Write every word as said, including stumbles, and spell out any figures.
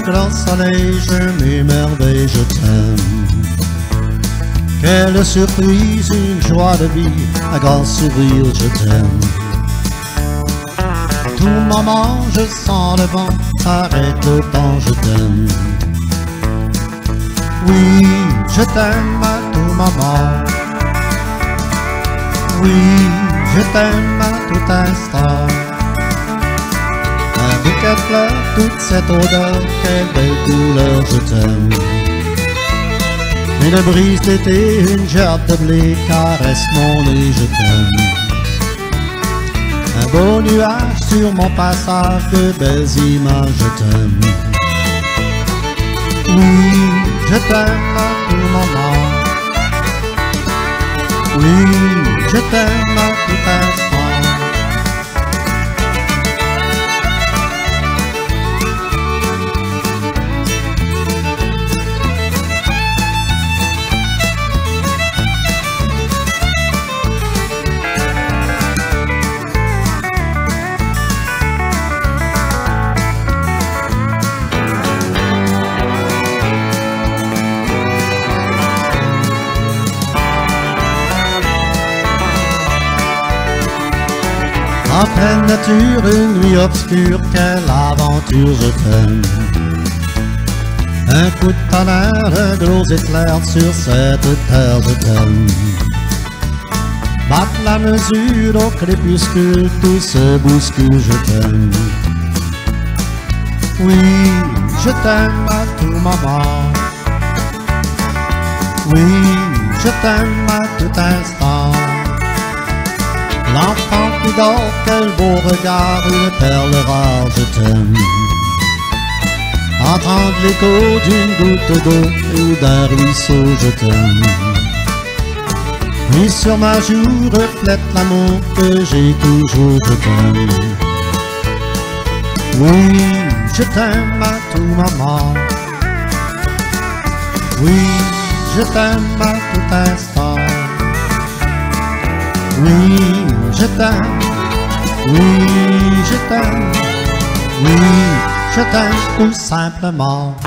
grand soleil, je m'émerveille, je t'aime. Quelle surprise, une joie de vie, un grand sourire, je t'aime. À tout moment, je sens le vent, s'arrête le temps, je t'aime. Oui, je t'aime à tout moment. Oui, je t'aime à tout instant. Un bouquet de fleurs, toute cette odeur, quelle belle couleur, je t'aime. Une brise d'été, une gerbe de blé caresse mon nez, je t'aime. Un beau nuage sur mon passage, de belles images, je t'aime. Oui, je t'aime à tout moment. Oui, je t'aime à tout instant. En pleine nature, une nuit obscure, quelle aventure, je t'aime. Un coup de tonnerre, un gros éclair sur cette terre, je t'aime. Battre la mesure au crépuscule, tout se bouscule, je t'aime. Oui, je t'aime à tout moment. Oui, je t'aime à tout instant. L'enfant qui dort, quel beau regard, une perle rare, je t'aime. Entendre l'écho d'une goutte d'eau ou d'un ruisseau, je t'aime. Et sur ma joue reflète l'amour que j'ai toujours, je t'aime. Oui, je t'aime à tout moment. Oui, je t'aime à tout instant. Oui, je t'aime, oui, je t'aime, oui, je t'aime tout simplement.